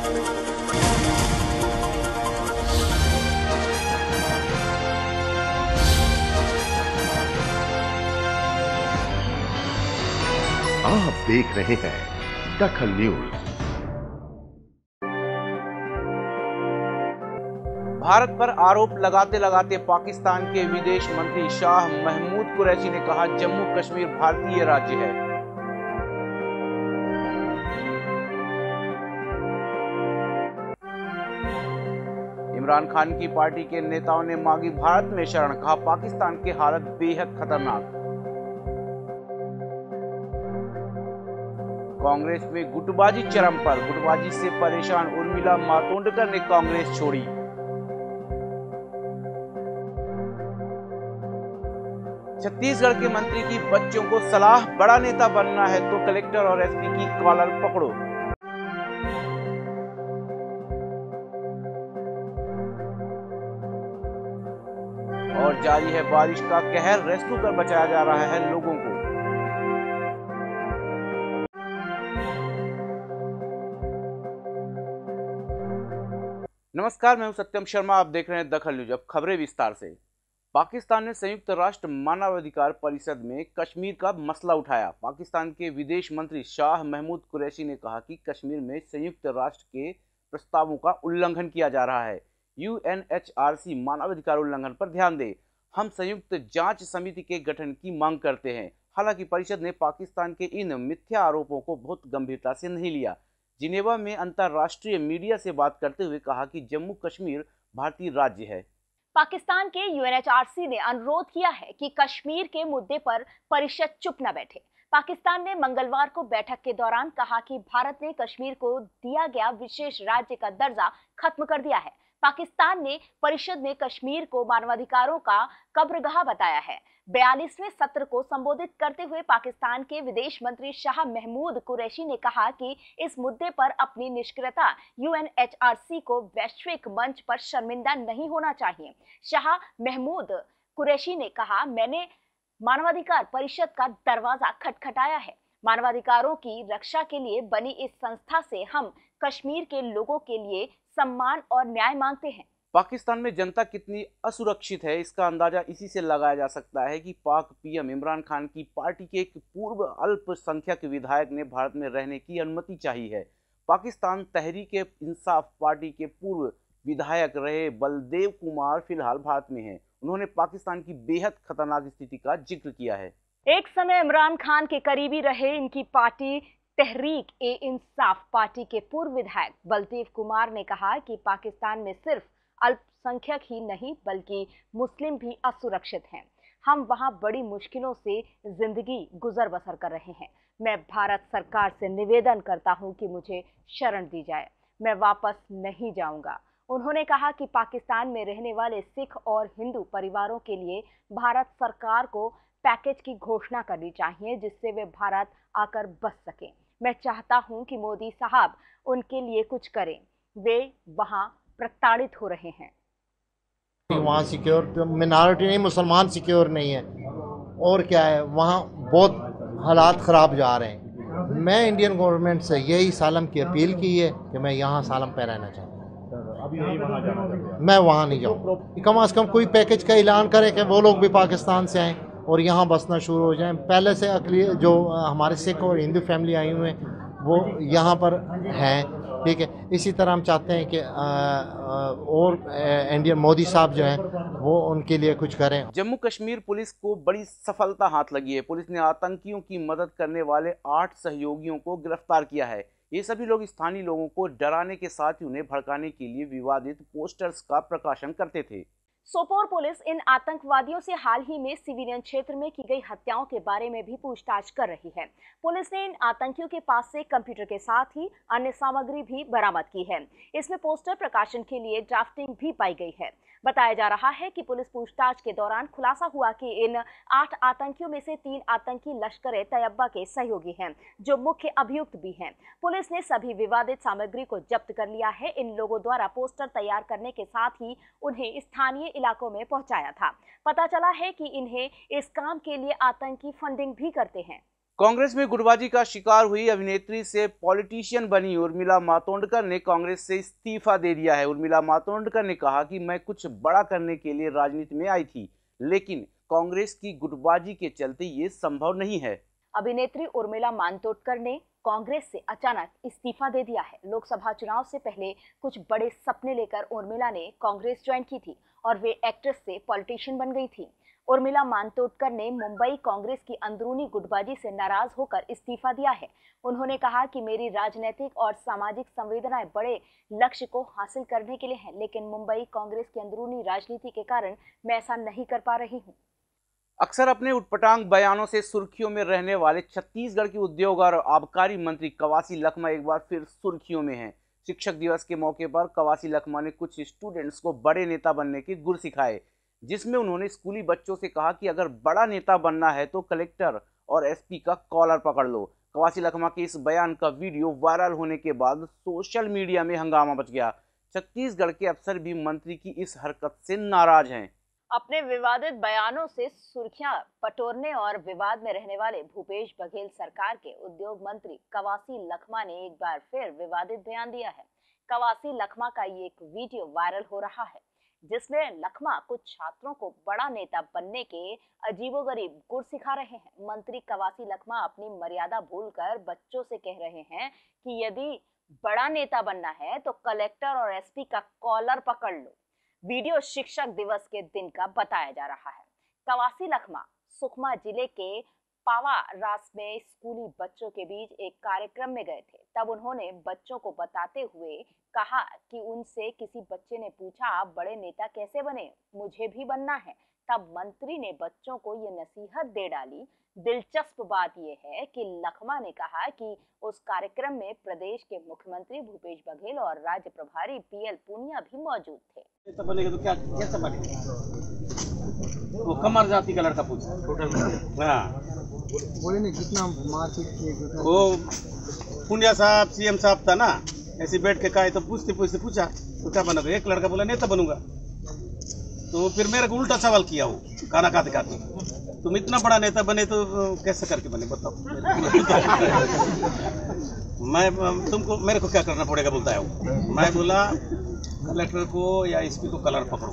आप देख रहे हैं दखल न्यूज। भारत पर आरोप लगाते लगाते पाकिस्तान के विदेश मंत्री शाह महमूद कुरैशी ने कहा, जम्मू कश्मीर भारतीय राज्य है। इमरान खान की पार्टी के नेताओं ने मांगी भारत में शरण, कहा पाकिस्तान की हालत बेहद खतरनाक। कांग्रेस में गुटबाजी चरम पर, गुटबाजी से परेशान उर्मिला मातोंडकर ने कांग्रेस छोड़ी। छत्तीसगढ़ के मंत्री की बच्चों को सलाह, बड़ा नेता बनना है तो कलेक्टर और एसपी की कॉलर पकड़ो। और जारी है बारिश का कहर, रेस्क्यू कर बचाया जा रहा है लोगों को। नमस्कार, मैं हूं सत्यम शर्मा, आप देख रहे हैं दखल न्यूज। अब खबरें विस्तार से। पाकिस्तान ने संयुक्त राष्ट्र मानवाधिकार परिषद में कश्मीर का मसला उठाया। पाकिस्तान के विदेश मंत्री शाह महमूद कुरैशी ने कहा कि कश्मीर में संयुक्त राष्ट्र के प्रस्तावों का उल्लंघन किया जा रहा है। यूएनएचआरसी मानवाधिकार उल्लंघन पर ध्यान दे। हम संयुक्त जांच समिति के गठन की मांग करते हैं। हालांकि परिषद ने पाकिस्तान के इन मिथ्या आरोपों को बहुत गंभीरता से नहीं लिया। जिनेवा में अंतर्राष्ट्रीय मीडिया से बात करते हुए कहा कि जम्मू कश्मीर भारतीय राज्य है। पाकिस्तान के यूएनएचआरसी ने अनुरोध किया है कि कश्मीर के मुद्दे पर परिषद चुप न बैठे। पाकिस्तान ने मंगलवार को बैठक के दौरान कहा कि भारत ने कश्मीर को दिया गया विशेष राज्य का दर्जा खत्म कर दिया है। पाकिस्तान ने परिषद में कश्मीर को मानवाधिकारों का कब्रगाह बताया है। 42वें सत्र को संबोधित करते हुए पाकिस्तान के विदेश मंत्री शाह महमूद कुरैशी ने कहा कि इस मुद्दे पर अपनी निष्क्रियता यूएनएचआरसी को वैश्विक मंच पर शर्मिंदा नहीं होना चाहिए। शाह महमूद कुरैशी ने कहा, मैंने मानवाधिकार परिषद का दरवाजा खटखटाया है। मानवाधिकारों की रक्षा के लिए बनी इस संस्था से हम कश्मीर के लोगों के लिए सम्मान और न्याय मांगते हैं। पाकिस्तान में जनता कितनी असुरक्षित है, इसका अंदाजा इसी से लगाया जा सकता है कि पाक पीएम इमरान खान की पार्टी के एक पूर्व अल्पसंख्यक विधायक ने भारत में रहने की अनुमति चाही है। पाकिस्तान तहरीक इंसाफ पार्टी के पूर्व विधायक रहे बलदेव कुमार फिलहाल भारत में हैं। उन्होंने पाकिस्तान की बेहद खतरनाक स्थिति का जिक्र किया है। एक समय इमरान खान के करीबी रहे इनकी पार्टी तहरीक ए इंसाफ पार्टी के पूर्व विधायक बलदेव कुमार ने कहा कि पाकिस्तान में सिर्फ अल्पसंख्यक ही नहीं बल्कि मुस्लिम भी असुरक्षित हैं। हम वहां बड़ी मुश्किलों से जिंदगी गुजर बसर कर रहे हैं। मैं भारत सरकार से निवेदन करता हूं कि मुझे शरण दी जाए, मैं वापस नहीं जाऊंगा। उन्होंने कहा कि पाकिस्तान में रहने वाले सिख और हिंदू परिवारों के लिए भारत सरकार को पैकेज की घोषणा करनी चाहिए जिससे वे भारत आकर बस सकें। मैं चाहता हूं कि मोदी साहब उनके लिए कुछ करें, वे वहां प्रताड़ित हो रहे हैं। वहाँ सिक्योर तो मिनॉरिटी नहीं, मुसलमान सिक्योर नहीं है। और क्या है, वहाँ बहुत हालात ख़राब जा रहे हैं। मैं इंडियन गवर्नमेंट से यही सालम की अपील की है कि मैं यहाँ सालम पे रहना चाहता हूँ। अभी नहीं वहाँ जाना, मैं वहाँ नहीं जाऊँ। कम से कम कोई पैकेज का ऐलान करे कि वो लोग भी पाकिस्तान से आएँ और यहाँ बसना शुरू हो जाएं। पहले से अकली जो हमारे सिख और हिंदू फैमिली आई हुए हैं वो यहाँ पर हैं, ठीक है। इसी तरह हम चाहते हैं कि और इंडियन मोदी साहब जो हैं वो उनके लिए कुछ करें। जम्मू कश्मीर पुलिस को बड़ी सफलता हाथ लगी है। पुलिस ने आतंकियों की मदद करने वाले 8 सहयोगियों को गिरफ्तार किया है। ये सभी लोग स्थानीय लोगों को डराने के साथ ही उन्हें भड़काने के लिए विवादित पोस्टर्स का प्रकाशन करते थे। सोपोर पुलिस इन आतंकवादियों से हाल ही में सिविलियन क्षेत्र में की गई हत्याओं के बारे में भी पूछताछ कर रही है। पुलिस ने इन आतंकियों के पास से कंप्यूटर के साथ ही अन्य सामग्री भी बरामद की है। इसमें पोस्टर प्रकाशन के लिए ड्राफ्टिंग भी पाई गई है। बताया जा रहा है कि पुलिस पूछताछ के दौरान खुलासा हुआ कि इन 8 आतंकियों में से 3 आतंकी लश्कर-ए-तैयबा के सहयोगी हैं, जो मुख्य अभियुक्त भी हैं। पुलिस ने सभी विवादित सामग्री को जब्त कर लिया है। इन लोगों द्वारा पोस्टर तैयार करने के साथ ही उन्हें स्थानीय इलाकों में पहुंचाया था। पता चला है कि इन्हें इस काम के लिए आतंकी फंडिंग भी करते हैं। कांग्रेस में गुटबाजी का शिकार हुई अभिनेत्री से पॉलिटिशियन बनी उर्मिला मातोंडकर ने कांग्रेस से इस्तीफा दे दिया है। उर्मिला मातोंडकर ने कहा कि मैं कुछ बड़ा करने के लिए राजनीति में आई थी, लेकिन कांग्रेस की गुटबाजी के चलते ये संभव नहीं है। अभिनेत्री उर्मिला मातोंडकर ने कांग्रेस से अचानक इस्तीफा दे दिया है। लोकसभा चुनाव से पहले कुछ बड़े सपने लेकर उर्मिला ने कांग्रेस ज्वाइन की थी और वे एक्ट्रेस से पॉलिटिशियन बन गई थी। उर्मिला मातोंडकर ने मुंबई कांग्रेस की अंदरूनी गुटबाजी से नाराज होकर इस्तीफा दिया है। उन्होंने कहा कि मेरी राजनीतिक और सामाजिक संवेदनाएं बड़े लक्ष्य को हासिल करने के लिए हैं, लेकिन मुंबई कांग्रेस की अंदरूनी राजनीति के कारण मैं ऐसा नहीं कर पा रही हूँ। अक्सर अपने उटपटांग बयानों से सुर्खियों में रहने वाले छत्तीसगढ़ के उद्योग और आबकारी मंत्री कवासी लखमा एक बार फिर सुर्खियों में हैं। शिक्षक दिवस के मौके पर कवासी लखमा ने कुछ स्टूडेंट्स को बड़े नेता बनने के गुर सिखाए, जिसमें उन्होंने स्कूली बच्चों से कहा कि अगर बड़ा नेता बनना है तो कलेक्टर और एसपी का कॉलर पकड़ लो। कवासी लखमा के इस बयान का वीडियो वायरल होने के बाद सोशल मीडिया में हंगामा मच गया। छत्तीसगढ़ के अफसर भी मंत्री की इस हरकत से नाराज हैं। अपने विवादित बयानों से सुर्खियां बटोरने और विवाद में रहने वाले भूपेश बघेल सरकार के उद्योग मंत्री कवासी लखमा ने एक बार फिर विवादित बयान दिया है। कवासी लखमा का ये एक वीडियो वायरल हो रहा है, जिसमें लखमा कुछ छात्रों को बड़ा नेता बनने के अजीबोगरीब गुर सिखा रहे हैं। मंत्री कवासी लखमा अपनी मर्यादा भूलकर बच्चों से कह रहे हैं कि यदि बड़ा नेता बनना है तो कलेक्टर और एसपी का कॉलर पकड़ लो। वीडियो शिक्षक दिवस के दिन का बताया जा रहा है। कवासी लखमा सुकमा जिले के पावा रास में स्कूली बच्चों के बीच एक कार्यक्रम में गए थे। तब उन्होंने बच्चों को बताते हुए कहा कि उनसे किसी बच्चे ने पूछा, आप बड़े नेता कैसे बने, मुझे भी बनना है। तब मंत्री ने बच्चों को ये नसीहत दे डाली। दिलचस्प बात यह है कि लखमा ने कहा कि उस कार्यक्रम में प्रदेश के मुख्यमंत्री भूपेश बघेल और राज्य प्रभारी पीएल पूनिया भी मौजूद थे। तो बनेगा तो क्या कैसे बनेगा? वो कमर जाति का लड़का पूछा। हाँ, बोले नहीं कितना मारपीट किए। वो पुनिया साहब सीएम साहब था ना, ऐसे बैठ के कहा तो पूछते पूछा तो क्या बनोगे? एक लड़का बोला नेता बनूंगा। तो फिर मेरे को उल्टा सवाल किया, वो खाना खाते खाते, तुम इतना बड़ा नेता बने तो कैसे करके बने बताओ। मैं तुमको मेरे को क्या करना पड़ेगा बोलता है वो। मैं बोला कलेक्टर को या एसपी को कलर पकड़ो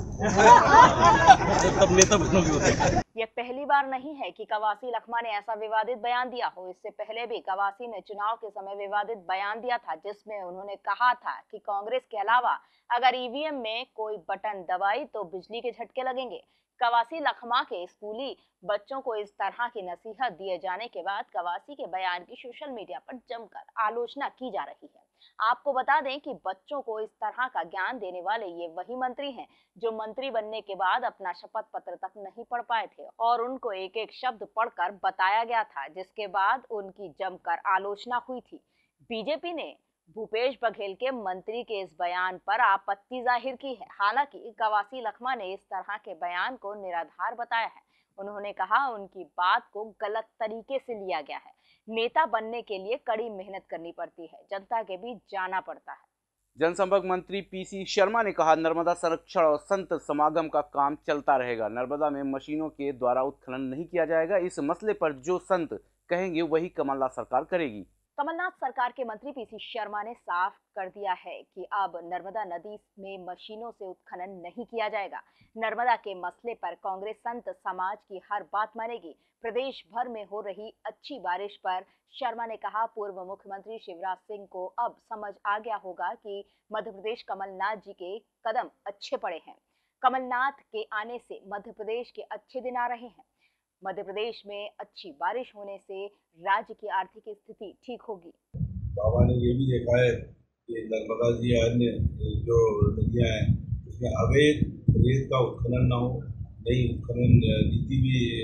तब नेता बनोगे होते। यह पहली बार नहीं है कि कवासी लखमा ने ऐसा विवादित बयान दिया हो। इससे पहले भी कवासी ने चुनाव के समय विवादित बयान दिया था, जिसमें उन्होंने कहा था कि कांग्रेस के अलावा अगर ईवीएम में कोई बटन दबाई तो बिजली के झटके लगेंगे। कवासी लखमा के स्कूली बच्चों को इस तरह की नसीहत दिए जाने के बाद कवासी के बयान की सोशल मीडिया पर जमकर आलोचना की जा रही है। आपको बता दें कि बच्चों को इस तरह का ज्ञान देने वाले ये वही मंत्री हैं जो मंत्री बनने के बाद अपना शपथ पत्र तक नहीं पढ़ पाए थे और उनको एक एक शब्द पढ़कर बताया गया था, जिसके बाद उनकी जमकर आलोचना हुई थी। बीजेपी ने भूपेश बघेल के मंत्री के इस बयान पर आपत्ति जाहिर की है। हालांकि कवासी लखमा ने इस तरह के बयान को निराधार बताया है। उन्होंने कहा उनकी बात को गलत तरीके से लिया गया है। नेता बनने के लिए कड़ी मेहनत करनी पड़ती है, जनता के बीच जाना पड़ता है। जनसंपर्क मंत्री पीसी शर्मा ने कहा, नर्मदा संरक्षण और संत समागम का काम चलता रहेगा। नर्मदा में मशीनों के द्वारा उत्खनन नहीं किया जाएगा। इस मसले पर जो संत कहेंगे वही कमलनाथ सरकार करेगी। कमलनाथ सरकार के मंत्री पीसी शर्मा ने साफ कर दिया है कि अब नर्मदा नदी में मशीनों से उत्खनन नहीं किया जाएगा। नर्मदा के मसले पर कांग्रेस संत समाज की हर बात मानेगी। प्रदेश भर में हो रही अच्छी बारिश पर शर्मा ने कहा, पूर्व मुख्यमंत्री शिवराज सिंह को अब समझ आ गया होगा कि मध्य प्रदेश कमलनाथ जी के कदम अच्छे पड़े हैं। कमलनाथ के आने से मध्य प्रदेश के अच्छे दिन आ रहे हैं। मध्य प्रदेश में अच्छी बारिश होने से राज्य की आर्थिक स्थिति ठीक होगी। बाबा ने ये भी देखा है कि नर्मदा जी अन्य जो नदियाँ हैं उसमें अवैध रेत का उत्खनन न हो, नई उत्खनन नीति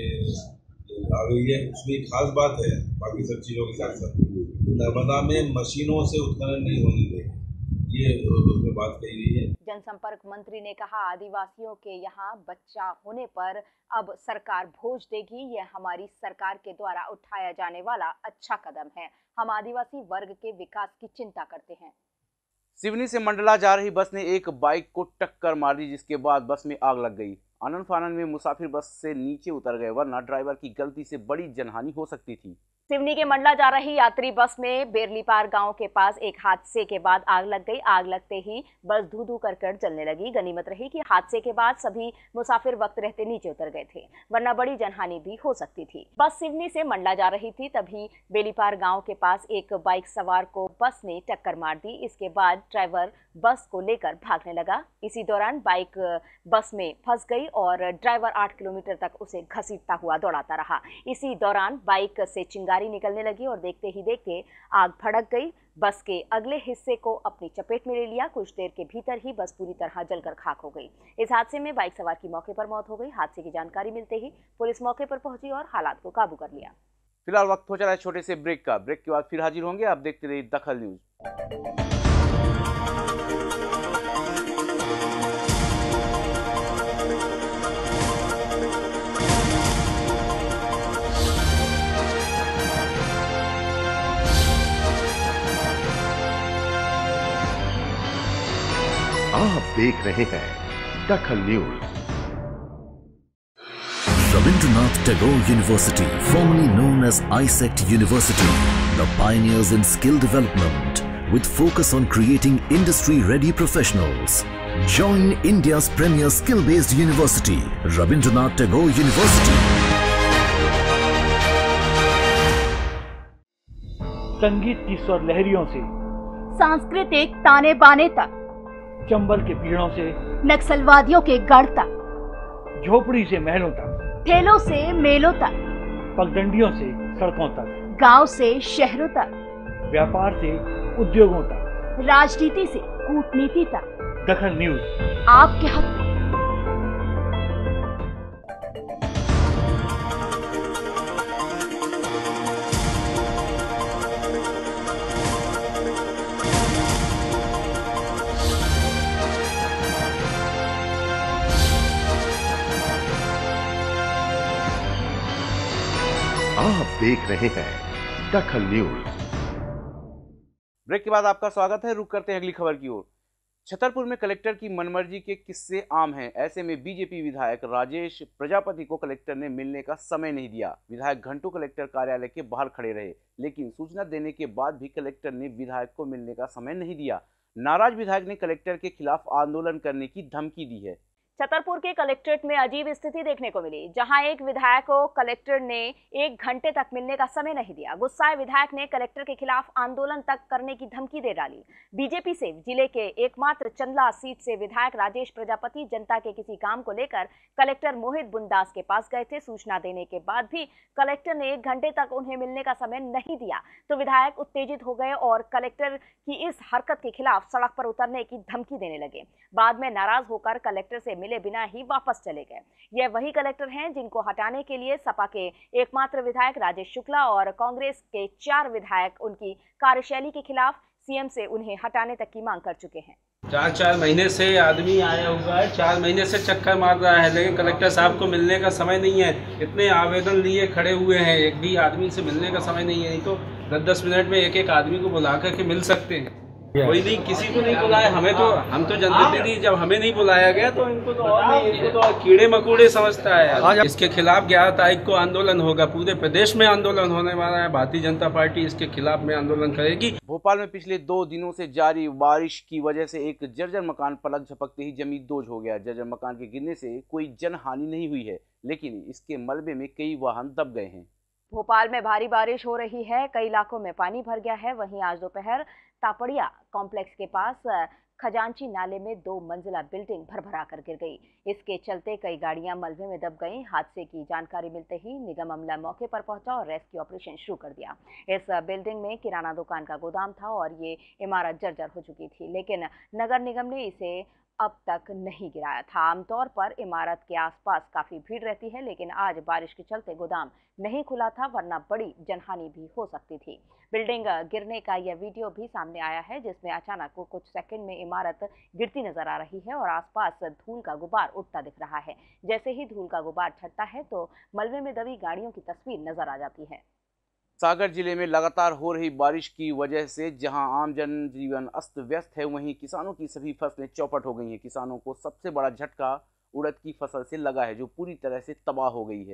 भी आ गई है। उसमें एक खास बात है, बाकी सब चीज़ों के साथ साथ नर्मदा में मशीनों से उत्खनन नहीं होने देंगे, ये उसमें बात कही गई है। जनसंपर्क मंत्री ने कहा, आदिवासियों के यहाँ बच्चा होने पर अब सरकार भोज देगी। यह हमारी सरकार के द्वारा उठाया जाने वाला अच्छा कदम है। हम आदिवासी वर्ग के विकास की चिंता करते हैं। सिवनी से मंडला जा रही बस ने एक बाइक को टक्कर मार दी, जिसके बाद बस में आग लग गई। आनन फानन में मुसाफिर बस से नीचे उतर गए, वरना ड्राइवर की गलती से बड़ी जनहानि हो सकती थी। सिवनी के मंडला जा रही यात्री बस में बेरलीपार गांव के पास एक हादसे के बाद आग लग गई। आग लगते ही बस धू धू कर जलने लगी। गनीमत रही कि हादसे के बाद सभी मुसाफिर वक्त रहते नीचे उतर गए थे, वरना बड़ी जनहानि भी हो सकती थी। बस सिवनी से मंडला जा रही थी, तभी बेलीपार गांव के पास एक बाइक सवार को बस ने टक्कर मार दी। इसके बाद ड्राइवर बस को लेकर भागने लगा। इसी दौरान बाइक बस में फंस गई और ड्राइवर 8 किलोमीटर तक उसे घसीटता हुआ दौड़ाता रहा। इसी दौरान बाइक से चिंगारी निकलने लगी और देखते ही देखते आग भड़क गई। बस के अगले हिस्से को अपनी चपेट में ले लिया। कुछ देर के भीतर ही बस पूरी तरह जलकर खाक हो गई। इस हादसे में बाइक सवार की मौके पर मौत हो गई। हादसे की जानकारी मिलते ही पुलिस मौके पर पहुंची और हालात को काबू कर लिया। फिलहाल वक्त हो चला है छोटे से ब्रेक का। ब्रेक के बाद फिर हाजिर होंगे। आप देखते रहिए दखल न्यूज। आप देख रहे हैं Dakhal news. Rabindranath Tagore University, formerly known as ISECT University, the pioneers in skill development with focus on creating industry-ready professionals. Join India's premier skill-based university, Rabindranath Tagore University. संगीत की स्वर लहरियों से सांस्कृतिक ताने बाने तक, चंबल के पीड़ों से नक्सलवादियों के गढ़ तक, झोपड़ी से महलों तक, ठेलों से मेलों तक, पगडंडियों से सड़कों तक, गांव से शहरों तक, व्यापार से उद्योगों तक, राजनीति से कूटनीति तक, दखल न्यूज आपके हक में। आप देख रहे हैं दखल न्यूज। ब्रेक के बाद आपका स्वागत है। रुक करते हैं अगली खबर की ओर। छतरपुर में कलेक्टर की मनमर्जी के किस्से आम हैं। ऐसे में बीजेपी विधायक राजेश प्रजापति को कलेक्टर ने मिलने का समय नहीं दिया। विधायक घंटों कलेक्टर कार्यालय के बाहर खड़े रहे, लेकिन सूचना देने के बाद भी कलेक्टर ने विधायक को मिलने का समय नहीं दिया। नाराज विधायक ने कलेक्टर के खिलाफ आंदोलन करने की धमकी दी है। छतरपुर के कलेक्ट्रेट में अजीब स्थिति देखने को मिली, जहां एक विधायक को कलेक्टर ने 1 घंटे तक मिलने का समय नहीं दिया। गुस्साए विधायक ने कलेक्टर के खिलाफ आंदोलन तक करने की धमकी दे डाली। बीजेपी से जिले के एकमात्र चंदला सीट से विधायक राजेश प्रजापति जनता के किसी काम को लेकर कलेक्टर मोहित बुनदास के पास गए थे। सूचना देने के बाद भी कलेक्टर ने 1 घंटे तक उन्हें मिलने का समय नहीं दिया, तो विधायक उत्तेजित हो गए और कलेक्टर की इस हरकत के खिलाफ सड़क पर उतरने की धमकी देने लगे। बाद में नाराज होकर कलेक्टर से मिले बिना ही वापस चले गए। यह वही कलेक्टर हैं जिनको हटाने के लिए सपा के एकमात्र विधायक राजेश शुक्ला और कांग्रेस के 4 विधायक उनकी कार्यशैली के खिलाफ सीएम से उन्हें हटाने तक की मांग कर चुके हैं। 4 महीने से आदमी आया हुआ है, 4 महीने से चक्कर मार रहा है, लेकिन कलेक्टर साहब को मिलने का समय नहीं है। इतने आवेदन लिए खड़े हुए हैं, एक भी आदमी से मिलने का समय नहीं है। नहीं तो 10-10 मिनट में एक आदमी को बुला करके मिल सकते हैं। कोई नहीं, किसी को नहीं बुलाया। हम तो जनप्रतिनिधि, जब हमें नहीं बुलाया गया तो इनको तो और नहीं, इनको तो कीड़े मकोड़े समझता है। इसके खिलाफ 11 तारीख को आंदोलन होगा, पूरे प्रदेश में आंदोलन होने वाला है। भारतीय जनता पार्टी इसके खिलाफ में आंदोलन करेगी। भोपाल में पिछले 2 दिनों से जारी बारिश की वजह से एक जर्जर मकान पलक झपकते ही जमीन दोज हो गया। जर्जर मकान के गिरने से कोई जनहानि नहीं हुई है, लेकिन इसके मलबे में कई वाहन दब गए हैं। भोपाल में भारी बारिश हो रही है, कई इलाकों में पानी भर गया है। वहीं आज दोपहर तापड़िया कॉम्प्लेक्स के पास खजांची नाले में 2 मंजिला बिल्डिंग भरभरा कर गिर गई। इसके चलते कई गाड़ियां मलबे में दब गईं। हादसे की जानकारी मिलते ही निगम अमला मौके पर पहुंचा और रेस्क्यू ऑपरेशन शुरू कर दिया। इस बिल्डिंग में किराना दुकान का गोदाम था और ये इमारत जर्जर हो चुकी थी, लेकिन नगर निगम ने इसे अब तक नहीं गिराया था। आमतौर पर इमारत के आसपास काफी भीड़ रहती है, लेकिन आज बारिश के चलते गोदाम नहीं खुला था, वरना बड़ी जनहानि भी हो सकती थी। बिल्डिंग गिरने का यह वीडियो भी सामने आया है, जिसमें अचानक कुछ सेकंड में इमारत गिरती नजर आ रही है और आसपास धूल का गुबार उठता दिख रहा है। जैसे ही धूल का गुबार छटता है तो मलबे में दबी गाड़ियों की तस्वीर नजर आ जाती है। सागर जिले में लगातार हो रही बारिश की वजह से जहां आम जनजीवन अस्त व्यस्त है, वहीं किसानों की सभी फसलें चौपट हो गई हैं। किसानों को सबसे बड़ा झटका उड़द की फसल से लगा है, जो पूरी तरह से तबाह हो गई है।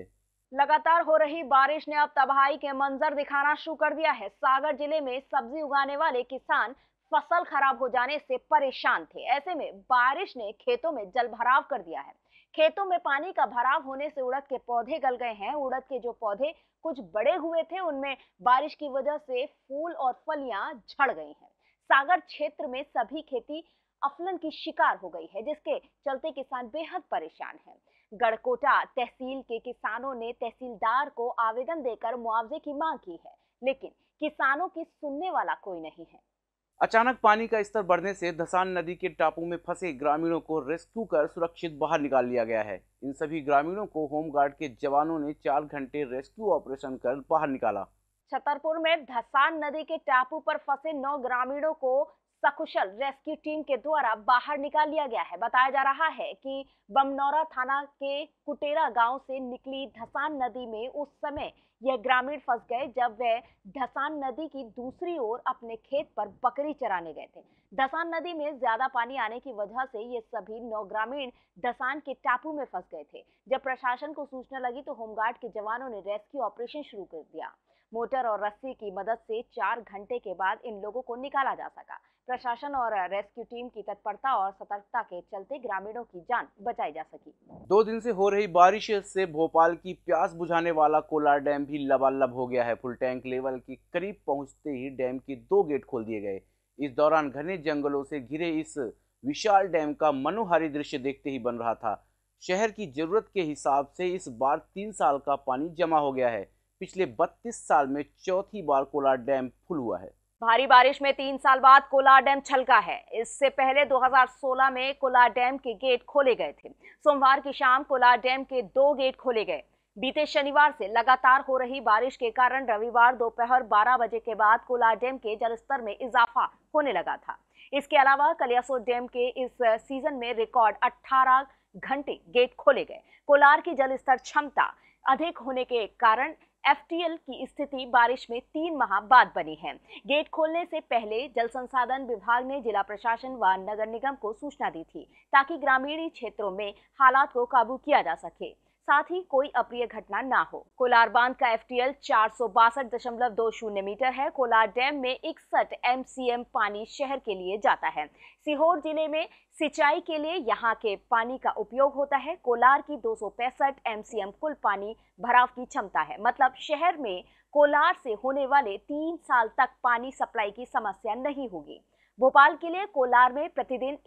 लगातार हो रही बारिश ने अब तबाही के मंजर दिखाना शुरू कर दिया है। सागर जिले में सब्जी उगाने वाले किसान फसल खराब हो जाने से परेशान थे। ऐसे में बारिश ने खेतों में जलभराव कर दिया है। खेतों में पानी का भराव होने से उड़द के पौधे गल गए हैं। उड़द के जो पौधे कुछ बड़े हुए थे उनमें बारिश की वजह से फूल और फलियां झड़ गई हैं। सागर क्षेत्र में सभी खेती अफलन की शिकार हो गई है, जिसके चलते किसान बेहद परेशान हैं। गढ़कोटा तहसील के किसानों ने तहसीलदार को आवेदन देकर मुआवजे की मांग की है, लेकिन किसानों की सुनने वाला कोई नहीं है। अचानक पानी का स्तर बढ़ने से धसान नदी के टापू में फंसे ग्रामीणों को रेस्क्यू कर सुरक्षित बाहर निकाल लिया गया है। इन सभी ग्रामीणों को होमगार्ड के जवानों ने 4 घंटे रेस्क्यू ऑपरेशन कर बाहर निकाला। छतरपुर में धसान नदी के टापू पर फंसे 9 ग्रामीणों को सकुशल रेस्क्यू टीम के द्वारा बाहर निकाल लिया गया है। बताया जा रहा है कि बमनौरा थाना के कुटेरा गांव से निकली धसान नदी में उस समय यह ग्रामीण फंस गए जब वे धसान नदी की दूसरी ओर अपने खेत पर बकरी चराने गए थे। धसान नदी में ज्यादा पानी आने की वजह से ये सभी 9 ग्रामीण धसान के टापू में फंस गए थे। जब प्रशासन को सूचना लगी तो होमगार्ड के जवानों ने रेस्क्यू ऑपरेशन शुरू कर दिया। मोटर और रस्सी की मदद से 4 घंटे के बाद इन लोगों को निकाला जा सका। प्रशासन और रेस्क्यू टीम की तत्परता और सतर्कता के चलते ग्रामीणों की जान बचाई जा सकी। 2 दिन से हो रही बारिश से भोपाल की प्यास बुझाने वाला कोलार डैम भी लबालब हो गया है। फुल टैंक लेवल के करीब पहुंचते ही डैम के 2 गेट खोल दिए गए। इस दौरान घने जंगलों से घिरे इस विशाल डैम का मनोहारी दृश्य देखते ही बन रहा था। शहर की जरूरत के हिसाब से इस बार 3 साल का पानी जमा हो गया है। पिछले 32 साल में चौथी बार कोलार डैम फुल हुआ है। भारी बारिश में 3 साल बाद कोलार डैम छलका है। इससे पहले 2016 में कोलार डैम के गेट खोले गए थे। सोमवार की शाम कोलार डैम के 2 गेट खोले गए। बीते शनिवार से लगातार हो रही बारिश के कारण रविवार दोपहर 12 बजे के बाद कोलार डैम के जलस्तर में इजाफा होने लगा था। इसके अलावा कलियासोत डैम के इस सीजन में रिकॉर्ड 18 घंटे गेट खोले गए। कोलार की जलस्तर क्षमता अधिक होने के कारण FTL की स्थिति बारिश में 3 माह बाद बनी है। गेट खोलने से पहले जल संसाधन विभाग ने जिला प्रशासन व नगर निगम को सूचना दी थी ताकि ग्रामीण क्षेत्रों में हालात को काबू किया जा सके, साथ ही कोई अप्रिय घटना ना हो। कोलार बांध का FTL 462.20 मीटर है। कोलार डैम में 61 MCM पानी शहर के लिए जाता है। सीहोर जिले में सिंचाई के लिए यहां के पानी का उपयोग होता है। कोलार की 265 MCM कुल पानी भराव की क्षमता है। मतलब शहर में कोलार से होने वाले 3 साल तक पानी सप्लाई की समस्या नहीं होगी। भोपाल के लिए कोलार में प्रतिदिन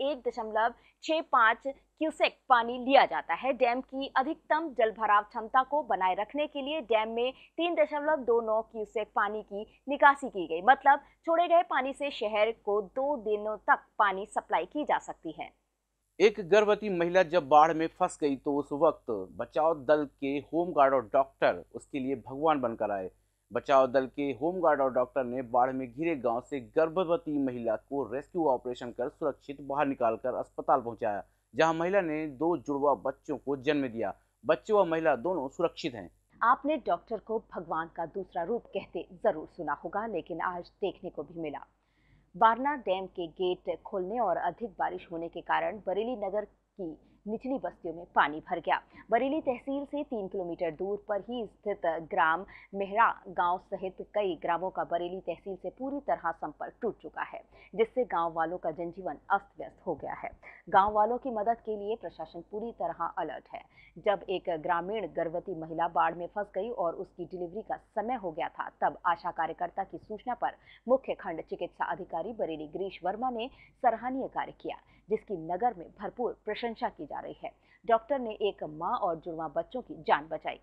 1.65 क्यूसेक पानी लिया जाता है। डैम की अधिकतम जल भराव क्षमता को बनाए रखने के लिए डैम में 3.29 क्यूसेक पानी की निकासी की गई। मतलब छोड़े गए पानी से शहर को 2 दिनों तक पानी सप्लाई की जा सकती है। एक गर्भवती महिला जब बाढ़ में फंस गई तो उस वक्त बचाव दल के होमगार्ड और डॉक्टर उसके लिए भगवान बनकर आए। बचाव दल के होमगार्ड और डॉक्टर ने बाढ़ में घिरे गांव से गर्भवती महिला को रेस्क्यू ऑपरेशन कर सुरक्षित बाहर निकालकर अस्पताल पहुंचाया, जहां महिला ने 2 जुड़वा बच्चों को जन्म दिया। बच्चे व महिला दोनों सुरक्षित हैं। आपने डॉक्टर को भगवान का दूसरा रूप कहते जरूर सुना होगा, लेकिन आज देखने को भी मिला। बारना डैम के गेट खोलने और अधिक बारिश होने के कारण बरेली नगर की निचली बस्तियों में पानी भर गया। बरेली तहसील से 3 किलोमीटर दूर पर ही स्थित ग्राम मेहरा गांव सहित कई ग्रामों का बरेली तहसील से पूरी तरह संपर्क टूट चुका है, जिससे गांव वालों का जनजीवन अस्त व्यस्त हो गया है। गांव वालों की मदद के लिए प्रशासन पूरी तरह अलर्ट है। जब एक ग्रामीण गर्भवती महिला बाढ़ में फंस गई और उसकी डिलीवरी का समय हो गया था, तब आशा कार्यकर्ता की सूचना पर मुख्य खंड चिकित्सा अधिकारी बरेली गिरीश वर्मा ने सराहनीय कार्य किया, जिसकी नगर में भरपूर प्रशंसा की जा रही है। डॉक्टर ने एक मां और जुड़वा बच्चों की जान बचाई।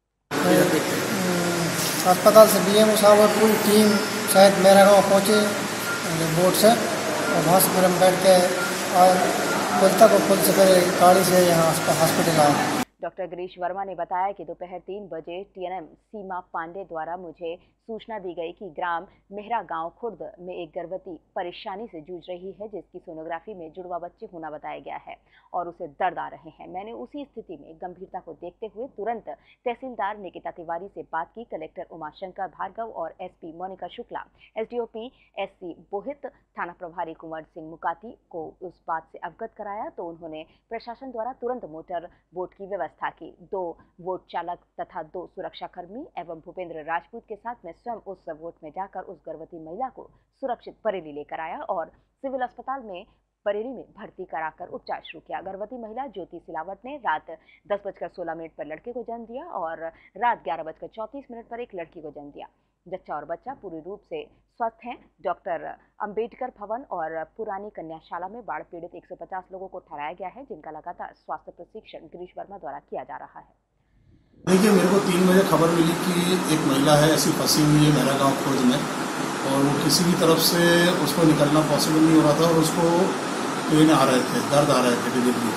अस्पताल से BMO साहब और पूरी टीम शायद मेरा गाँव पहुँचे बोट से, और वहाँ से फिर हम बैठ के और कोलता को खुद से फिर गाड़ी से यहाँ हॉस्पिटल आए। डॉक्टर गिरीश वर्मा ने बताया कि दोपहर 3 बजे TNM सीमा पांडे द्वारा मुझे सूचना दी गई कि ग्राम मेहरा गांव खुर्द में एक गर्भवती परेशानी से जूझ रही है, जिसकी सोनोग्राफी में जुड़वा बच्चे होना बताया गया है और उसे दर्द आ रहे हैं। मैंने उसी स्थिति में गंभीरता को देखते हुए तुरंत तहसीलदार निकिता तिवारी से बात की। कलेक्टर उमाशंकर भार्गव और SP Monika Shukla, SDOP SC Bohit, थाना प्रभारी कुंवर सिंह मुकाती को उस बात से अवगत कराया तो उन्होंने प्रशासन द्वारा तुरंत मोटर बोट की व्यवस्था की। 2 बोट चालक तथा 2 सुरक्षाकर्मी एवं भूपेंद्र राजपूत के साथ मैं स्वयं उस बोट में जाकर उस गर्भवती महिला को सुरक्षित बरेली लेकर आया और सिविल अस्पताल में बरेली में भर्ती कराकर उपचार शुरू किया। गर्भवती महिला ज्योति सिलावट ने रात 10:16 पर लड़के को जन्म दिया और रात 11:34 पर एक लड़की को जन्म दिया। जच्चा और बच्चा पूरी रूप से स्वस्थ हैं। डॉक्टर अंबेडकर भवन और पुरानी कन्याशाला में बाढ़ पीड़ित 150 लोगों को ठहराया गया है, जिनका लगातार स्वास्थ्य प्रशिक्षण गिरीश वर्मा द्वारा किया जा रहा है। देखिए, मेरे को 3 बजे खबर मिली कि एक महिला है ऐसी फंसी हुई है मेरा गांव खुर्द में और वो किसी भी तरफ से उसको निकलना पॉसिबल नहीं हो रहा था और उसको पेन आ रहे थे, दर्द आ रहे थे डिलीवरी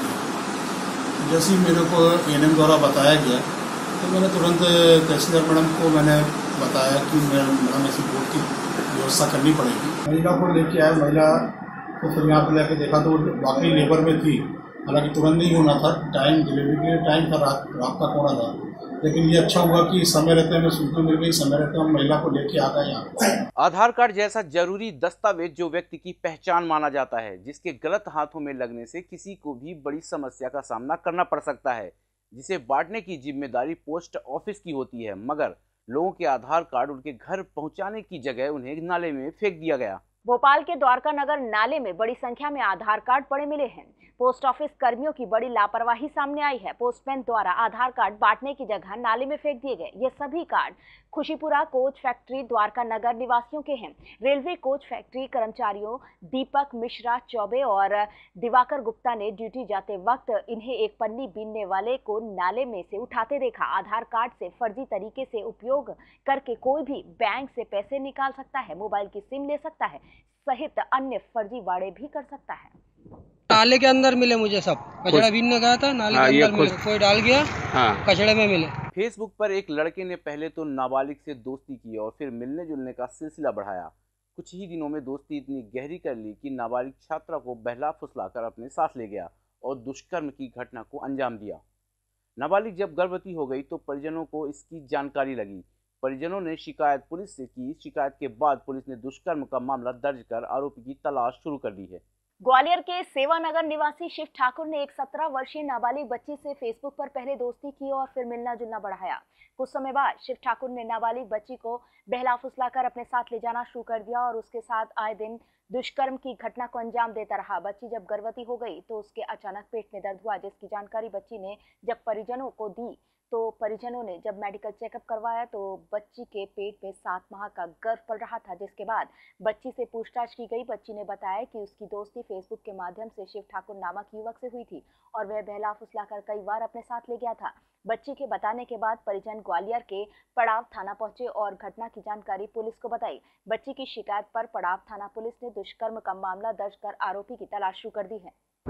के। जैसे ही मेरे को एएनएम द्वारा बताया गया तो मैंने तुरंत तहसीलदार मैडम को मैंने बताया कि मैडम ऐसी बोर्ड की व्यवस्था करनी पड़ेगी। महिला को लेके आया, महिला को फिर यहाँ पर लेके देखा तो वाकई लेबर में थी। हालांकि तुरंत नहीं होना था, टाइम डिलीवरी के लिए टाइम था, रात का कोना था, लेकिन ये अच्छा हुआ कि समय रहते हमें सूचना मिल गई, समय रहते हम महिला को लेके आ गए यहाँ। आधार कार्ड जैसा जरूरी दस्तावेज जो व्यक्ति की पहचान माना जाता है, जिसके गलत हाथों में लगने से किसी को भी बड़ी समस्या का सामना करना पड़ सकता है, जिसे बांटने की जिम्मेदारी पोस्ट ऑफिस की होती है, मगर लोगों के आधार कार्ड उनके घर पहुंचाने की जगह उन्हें नाले में फेंक दिया गया। भोपाल के द्वारका नगर नाले में बड़ी संख्या में आधार कार्ड पड़े मिले हैं। पोस्ट ऑफिस कर्मियों की बड़ी लापरवाही सामने आई है। पोस्टमैन द्वारा आधार कार्ड बांटने की जगह नाले में फेंक दिए गए। ये सभी card Khushipura coach factory Dwarka Nagar निवासियों के हैं। रेलवे कोच फैक्ट्री कर्मचारियों दीपक मिश्रा चौबे और दिवाकर गुप्ता ने ड्यूटी जाते वक्त इन्हें एक पन्नी बीनने वाले को नाले में से उठाते देखा। आधार कार्ड से फर्जी तरीके से उपयोग करके कोई भी बैंक से पैसे निकाल सकता है, मोबाइल की सिम ले सकता है सहित अन्य फर्जीवाड़े भी कर सकता है। नाले के अंदर मिले मुझे सब, कचड़ा बीनने गया था, नाले के अंदर मिले, कोई डाल गया कचड़े में मिले। फेसबुक पर एक लड़के ने पहले तो नाबालिग से दोस्ती की और फिर मिलने जुलने का सिलसिला बढ़ाया। कुछ ही दिनों में दोस्ती इतनी गहरी कर ली कि नाबालिग छात्रा को बहला फुसलाकर अपने साथ ले गया और दुष्कर्म की घटना को अंजाम दिया। नाबालिग जब गर्भवती हो गई तो परिजनों को इसकी जानकारी लगी। परिजनों ने शिकायत पुलिस से की। शिकायत के बाद पुलिस ने दुष्कर्म का मामला दर्ज कर आरोपी की तलाश शुरू कर दी है। ग्वालियर के सेवानगर निवासी शिव ठाकुर ने एक 17 वर्षीय नाबालिग बच्ची से फेसबुक पर पहले दोस्ती की और फिर मिलना जुलना बढ़ाया। कुछ समय बाद शिव ठाकुर ने नाबालिग बच्ची को बहला फुसलाकर अपने साथ ले जाना शुरू कर दिया और उसके साथ आए दिन दुष्कर्म की घटना को अंजाम देता रहा। बच्ची जब गर्भवती हो गई तो उसके अचानक पेट में दर्द हुआ, जिसकी जानकारी बच्ची ने जब परिजनों को दी तो परिजनों ने जब मेडिकल चेकअप करवाया तो बच्ची के पेट में 7 माह का गर्भ पल रहा था, जिसके बाद बच्ची से पूछताछ की गई। बच्ची ने बताया कि उसकी दोस्ती फेसबुक के माध्यम से शिव ठाकुर नामक युवक से हुई थी और वह बहला फुसलाकर कई बार अपने साथ ले गया था। बच्ची के बताने के बाद परिजन ग्वालियर के पड़ाव थाना पहुंचे और घटना की जानकारी पुलिस को बताई। बच्ची की शिकायत पर पड़ाव थाना पुलिस ने दुष्कर्म का मामला दर्ज कर आरोपी की तलाश शुरू कर दी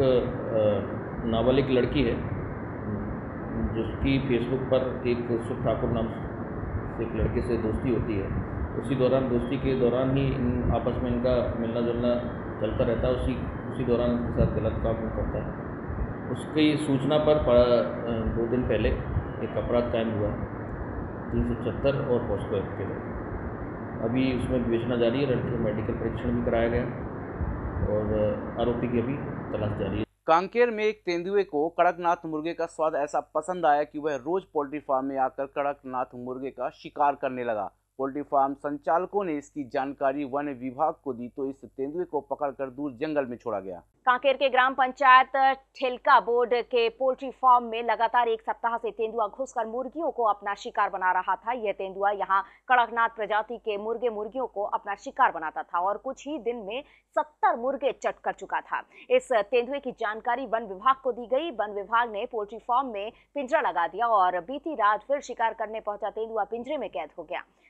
है। नाबालिग लड़की है जिसकी फेसबुक पर एक शिव ठाकुर नाम से एक लड़के से दोस्ती होती है। उसी दोस्ती के दौरान ही आपस में इनका मिलना जुलना चलता रहता है। उसी दौरान उसके साथ गलत काम करता है। उसकी सूचना पर 2 दिन पहले एक अपराध कायम हुआ 376 और पॉस्को एक्ट के तहत। अभी उसमें विवेचना जारी है। लड़के मेडिकल परीक्षण भी कराया गया और आरोपी की अभी तलाश जारी है। कांकेर में एक तेंदुए को कड़कनाथ मुर्गे का स्वाद ऐसा पसंद आया कि वह रोज पोल्ट्री फार्म में आकर कड़कनाथ मुर्गे का शिकार करने लगा। पोल्ट्री फार्म संचालकों ने इसकी जानकारी वन विभाग को दी तो इस तेंदुए को पकड़कर दूर जंगल में छोड़ा गया। कांकेर के ग्राम पंचायत ठेलका बोर्ड के पोल्ट्री फार्म में लगातार 1 सप्ताह से तेंदुआ घुसकर मुर्गियों को अपना शिकार बना रहा था। यह तेंदुआ यहां कड़कनाथ प्रजाति के मुर्गियों को अपना शिकार बनाता था और कुछ ही दिन में 70 मुर्गे चट कर चुका था। इस तेंदुए की जानकारी वन विभाग को दी गई। वन विभाग ने पोल्ट्री फार्म में पिंजरा लगा दिया और बीती रात फिर शिकार करने पहुंचा तेंदुआ पिंजरे में कैद हो गया।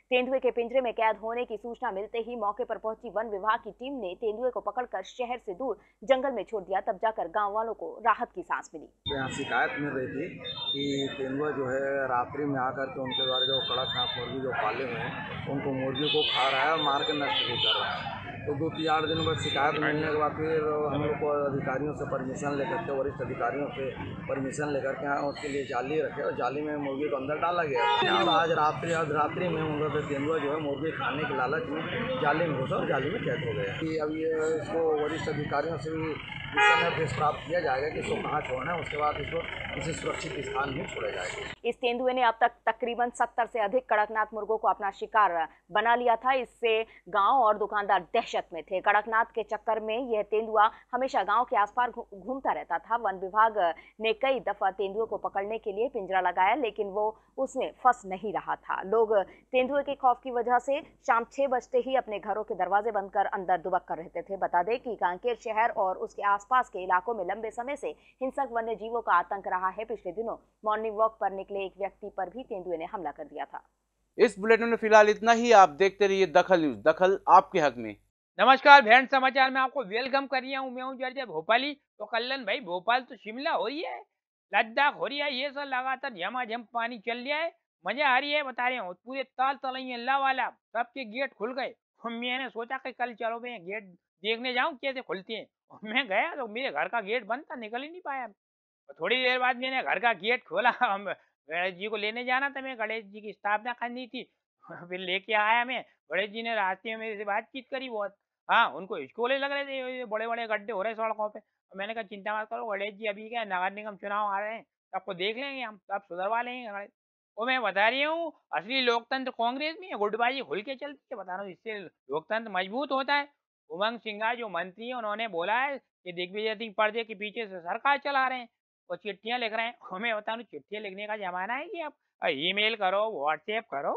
तेंदुए के पिंजरे में कैद होने की सूचना मिलते ही मौके पर पहुंची वन विभाग की टीम ने तेंदुए को पकड़कर शहर से दूर जंगल में छोड़ दिया। तब जाकर गांव वालों को राहत की सांस मिली। यहाँ शिकायत मिल रही थी कि तेंदुआ जो है रात्रि में आकर के उनके द्वारा जो कड़कनाथ मुर्गी जो पाले हुए हैं उनको मुर्गी को खा रहा है और मार के नष्ट भी कर रहा है। तो 2-8 दिन बाद शिकायत मिलने के बाद फिर हम लोग को अधिकारियों से परमिशन लेकर के, वरिष्ठ अधिकारियों से परमिशन लेकर के यहाँ उसके लिए जाली रखे और जाली में मुर्गी को अंदर डाला गया। और आज रात्रि में उनका तेंदुआ जो है मुर्गी खाने के लालच में जाली में घुसा और जाली में कैद हो गया। कि अब ये इसको वरिष्ठ अधिकारियों से भी निर्देश प्राप्त किया जाएगा कि इसको कहाँ छोड़ना है, उसके बाद इसको किसी सुरक्षित स्थान में छोड़ा जाएगा। इस तेंदुए ने अब तक तकरीबन 70 से अधिक कड़कनाथ मुर्गों को अपना शिकार बना लिया था। इससे गांव और दुकानदार दहशत में थे। कड़कनाथ के चक्कर में यह तेंदुआ हमेशा गांव के आसपास घूमता रहता था। वन विभाग ने कई दफा तेंदुए को पकड़ने के लिए पिंजरा लगाया, लेकिन वो उसमें फंस नहीं रहा था। लोग तेंदुए के खौफ की वजह से शाम 6 बजते ही अपने घरों के दरवाजे बंद कर अंदर दुबक कर रहते थे। बता दें कि कांकेर शहर और उसके आसपास के इलाकों में लंबे समय से हिंसक वन्य जीवों का आतंक रहा है। पिछले दिनों मॉर्निंग वॉक पर निकले एक व्यक्ति पर भी तेंदुए ने हमला कर दिया था। इस बुलेटिन में फिलहाल इतना ही। आप देखते रहिए दखल न्यूज, दखल आपके हक में। नमस्कार, भेंट समाचार में आपको वेलकम कर रही हूँ। मैं हूँ जर्जर भोपाली। तो कल्याण भाई, भोपाल तो शिमला हो रही है, लद्दाख हो रही है, ये सब लगातार झमाझम पानी चल रहा है, मजा आ रही है। बता रहे हूँ पूरे ताल तलैया अल्लाह वाला सबके गेट खुल गए। मैंने सोचा कि कल चलो मैं गेट देखने जाऊँ कैसे खुलते हैं। मैं गया तो मेरे घर का गेट बंद था, निकल ही नहीं पाया। थोड़ी देर बाद मैंने घर का गेट खोला। हम गणेश जी को लेने जाना था, मैं गणेश जी की स्थापना करनी थी। फिर लेके आया मैं। गणेश जी ने रास्ते में मेरे से बातचीत करी बहुत। हाँ, उनको हिचकोले लग रहे थे, बड़े बड़े गड्ढे हो रहे सड़कों पे। मैंने कहा चिंता मत करो गणेश जी, अभी क्या नगर निगम चुनाव आ रहे हैं, सबको देख लेंगे हम, सब सुधरवा लेंगे गणेश। वो मैं बता रही हूँ असली लोकतंत्र कांग्रेस में गुटबाजी खुल के चलती है। बता रहा हूँ इससे लोकतंत्र मजबूत होता है। उमंग सिंघार जो मंत्री है, उन्होंने बोला है कि दिग्विजय सिंह पर्दे के पीछे से सरकार चला रहे हैं और चिट्ठियां लिख रहे हैं। मैं बता रहा हूँ चिट्ठियां लिखने का जमाना है कि आप ईमेल करो, व्हाट्सएप करो।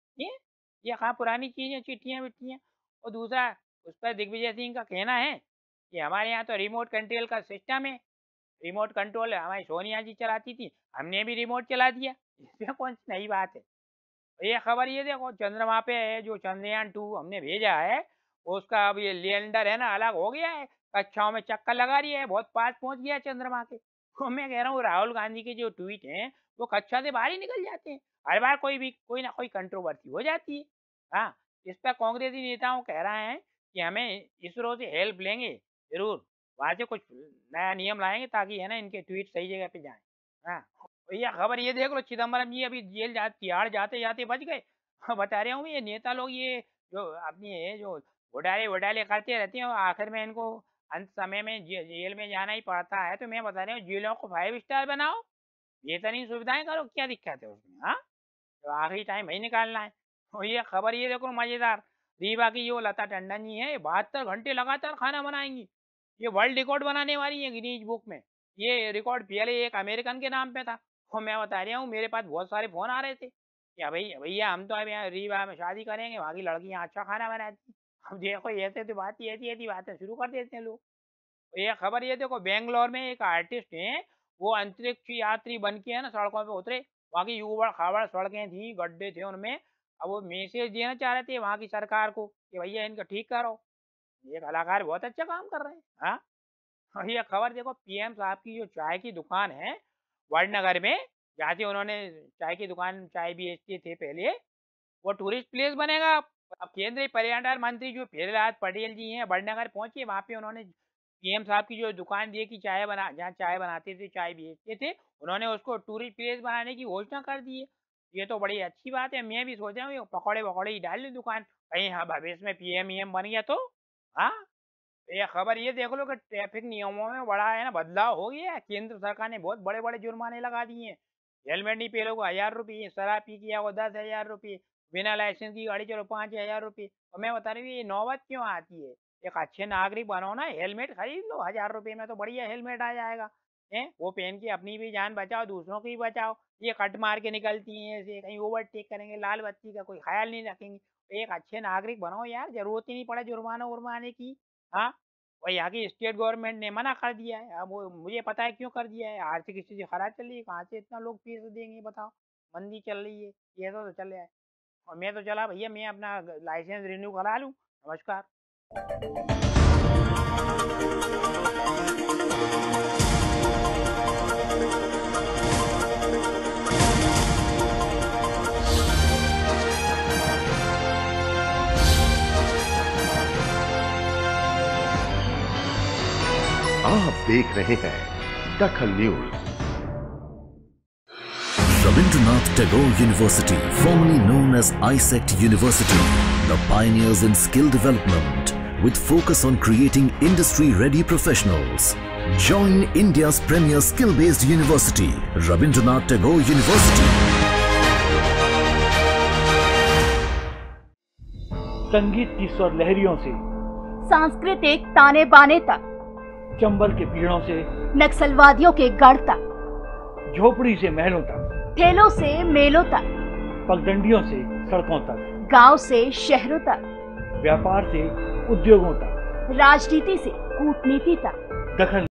ये कहाँ पुरानी चीज़ है चिट्ठियाँ विट्ठियाँ। और दूसरा, उस पर दिग्विजय सिंह का कहना है कि हमारे यहाँ तो रिमोट कंट्रोल का सिस्टम है, रिमोट कंट्रोल हमारी सोनिया जी चलाती थी, हमने भी रिमोट चला दिया। इसमें कौन सी नई बात है। ये खबर ये देखो, चंद्रमा पे है जो चंद्रयान 2 हमने भेजा है, उसका अब ये लैंडर है ना अलग हो गया है, कक्षाओं में चक्कर लगा रही है, बहुत पास पहुंच गया है चंद्रमा के। तो मैं कह रहा हूँ राहुल गांधी के जो ट्वीट हैं वो कक्षा से बाहर ही निकल जाते हैं। हर बार कोई ना कोई कंट्रोवर्सी हो जाती है। हाँ, इस पर कांग्रेसी नेताओं कह रहे हैं कि हमें इसरो से हेल्प लेंगे, जरूर वहाँ से कुछ नया नियम लाएंगे ताकि है ना इनके ट्वीट सही जगह पे जाएं। हाँ, भैया खबर ये देख लो, चिदम्बरम जी अभी जेल तिहाड़ जाते जाते बच गए। बता रहा हूँ ये नेता लोग ये जो अपनी ये जो घोटाले करते रहते हैं और आखिर में इनको अंत समय में जेल में जाना ही पड़ता है। तो मैं बता रहा हूँ जेलों को 5 स्टार बनाओ, बेहतरीन सुविधाएं करो, क्या दिक्कत है उसमें। हाँ, तो आखिरी टाइम वही निकालना है। और ये खबर ये देखो मजेदार, रीवा की जो लता टंडन जी है 72 घंटे लगातार खाना बनाएंगी। ये वर्ल्ड रिकॉर्ड बनाने वाली है गिनीज बुक में। ये रिकॉर्ड पहले एक अमेरिकन के नाम पे था। और मैं बता रहा हूँ मेरे पास बहुत सारे फोन आ रहे थे कि भैया हम तो अब यहाँ रीवा में शादी करेंगे, वहाँ की लड़कियाँ अच्छा खाना बनाती। अब देखो ऐसे तो ऐसी बातें शुरू कर देते हैं लोग। ये खबर ये देखो, बेंगलोर में एक आर्टिस्ट है, वो अंतरिक्ष यात्री बन के है ना सड़कों पे उतरे। वहाँ की यूबड़ खाबड़ सड़कें थी, गड्ढे थे उनमें। अब वो मैसेज देना चाह रहे थे वहाँ की सरकार को कि भैया इनका ठीक करो। ये कलाकार बहुत अच्छा काम कर रहे हैं। हाँ, और ये खबर देखो, पीएम साहब की जो चाय की दुकान है वडनगर में, जहाँ से उन्होंने चाय की दुकान चाय बेचते थे पहले, वो टूरिस्ट प्लेस बनेगा। अब केंद्रीय पर्यटन मंत्री जो प्रहलाद पटेल जी हैं वडनगर पहुंचे, वहाँ पे उन्होंने पीएम साहब की जो दुकान देखी जहाँ चाय बनाते थे, चाय बेचते थे, उन्होंने उसको टूरिस्ट प्लेस बनाने की घोषणा कर दी है। ये तो बड़ी अच्छी बात है। मैं भी सोच रहा हूँ पकौड़े वकौड़े ही डाल ली दुकान, कहीं हाँ भविष्य में पीएम बन गया तो। हाँ, ये खबर ये देख लो कि ट्रैफिक नियमों में बड़ा है ना बदलाव हो गया है। केंद्र सरकार ने बहुत बड़े बड़े जुर्माने लगा दिए हैं। हेलमेट नहीं पहनो को 1000 रुपये, शराब पी किया को 10,000 रुपये, बिना लाइसेंस की गाड़ी चलो 5,000 रुपये। और मैं बता रही हूँ ये नौबत क्यों आती है। एक अच्छे नागरिक बनो ना, हेलमेट खरीद लो, 1000 रुपये में तो बढ़िया हेलमेट आ जाएगा। है वो पहन के अपनी भी जान बचाओ, दूसरों की भी बचाओ। ये कट मार के निकलती हैं ऐसे, कहीं ओवरटेक करेंगे, लाल बत्ती का कोई ख्याल नहीं रखेंगे। तो एक अच्छे नागरिक बनो यार, जरूरत ही नहीं पड़े जुर्माना उर्माने की। हाँ, और यहाँ की स्टेट गवर्नमेंट ने मना कर दिया है। अब वो मुझे पता है क्यों कर दिया है, आर्थिक स्थिति खराब चल रही है, कहाँ से इतना लोग फीस देंगे बताओ, मंदी चल रही है, ये तो चल रहा है। और मैं तो चला भैया, मैं अपना लाइसेंस रिन्यू करा लूँ। नमस्कार। आप देख रहे हैं Dakhal news. Rabindranath Tagore University, formerly known as ISECT University, the pioneers in skill development with focus on creating industry-ready professionals. Join India's premier skill-based university, Rabindranath Tagore University. संगीत की स्वर लहरियों से सांस्कृतिक ताने बाने तक, चंबल के पीड़ों से नक्सलवादियों के गढ़ तक, झोपड़ी से महलों तक, ठेलों से मेलों तक, पगडंडियों से सड़कों तक, गांव से शहरों तक, व्यापार से उद्योगों तक, राजनीति से कूटनीति तक, दखल